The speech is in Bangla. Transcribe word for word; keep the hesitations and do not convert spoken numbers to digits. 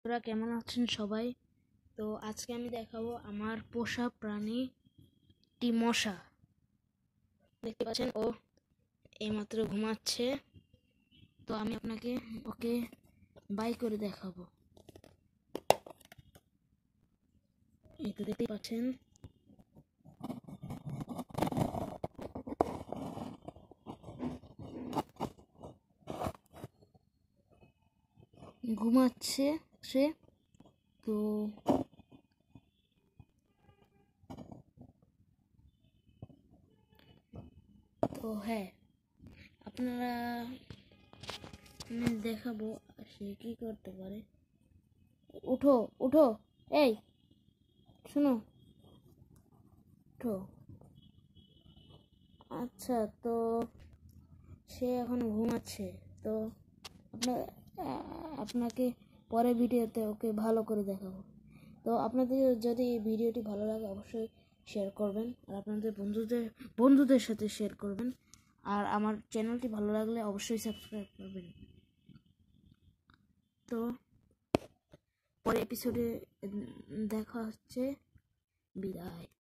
আপনারা কেমন আছেন সবাই? তো আজকে আমি দেখাবো আমার পোষা প্রাণীটি মশা। দেখতে পাচ্ছেন ও এইমাত্র ঘুমাচ্ছে। তো আমি আপনাকে ওকে বাই করে দেখাবো। এই তো দেখতে পাচ্ছেন ঘুমাচ্ছে সে। তো তো হ্যাঁ, আপনারা আমি দেখাবো সে কি করতে পারে। উঠো উঠো, এই শোনো, উঠো। আচ্ছা, তো সে এখন ঘুমাচ্ছে। তো আপনার আপনাকে পরে ভিডিওতে ওকে ভালো করে দেখাবো। তো আপনাদের যদি এই ভিডিওটি ভালো লাগে অবশ্যই শেয়ার করবেন, আর আপনাদের বন্ধুদের বন্ধুদের সাথে শেয়ার করবেন, আর আমার চ্যানেলটি ভালো লাগলে অবশ্যই সাবস্ক্রাইব করবেন। তো পরে এপিসোডে দেখা হচ্ছে। বিদায়।